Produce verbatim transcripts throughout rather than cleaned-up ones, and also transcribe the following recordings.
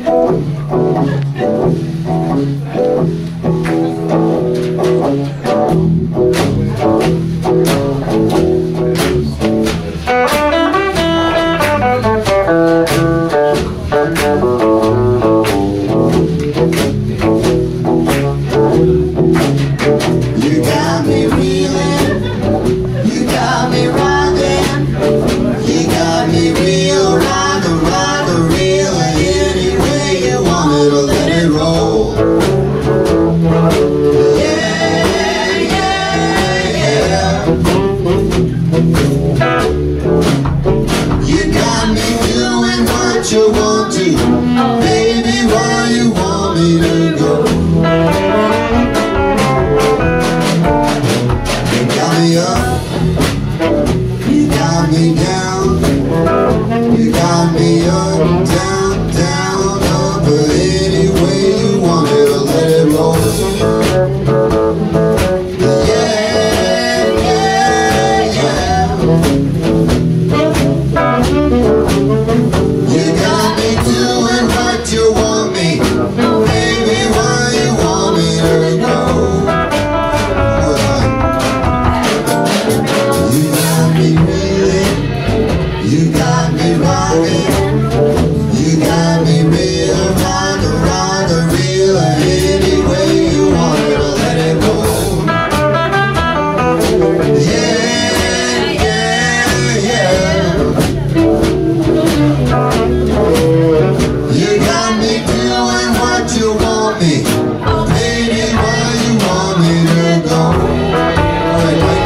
You got me reeling, you got me rockin', you got me real, rockin', rockin', reelin'. Any way you want it, or let it roll. Yeah, yeah, yeah. You got me doing what you want to, baby, where you want me to go. You got me down, you got me up, down, down, up, but any way you want it, I'll let it roll. Yeah, yeah, yeah. You got me doing what you want me, baby, where you want me to go. You got me rockin', you got me real, rockin', rockin', real. Any way you want it, I'll let it go. Yeah, yeah, yeah. You got me doing what you want me, baby, where you want me to go. All right, wait.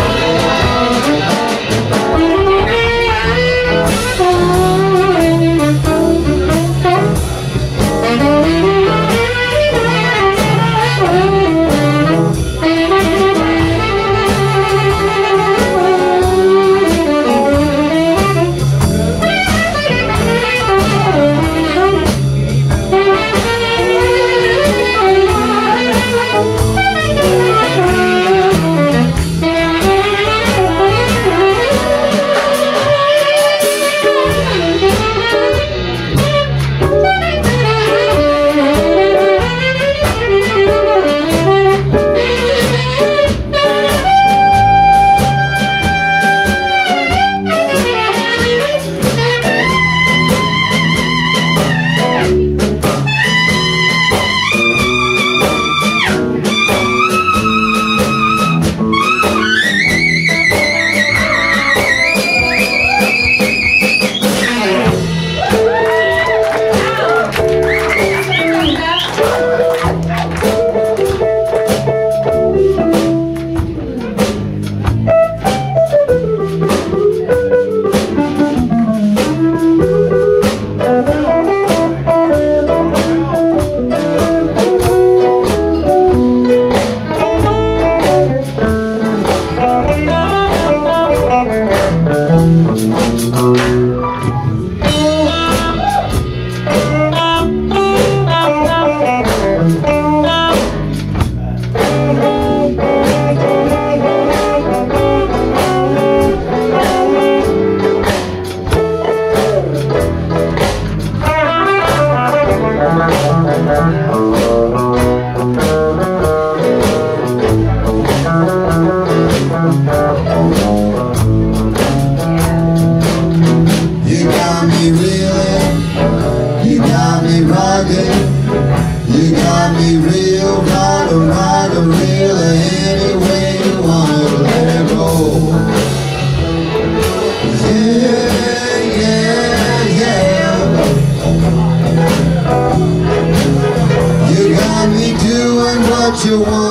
You got me reelin', you got me rockin', you got me real, rockin', rockin', reelin'. Any way you want it, let it roll. Yeah, yeah, yeah. You got me doing what you want.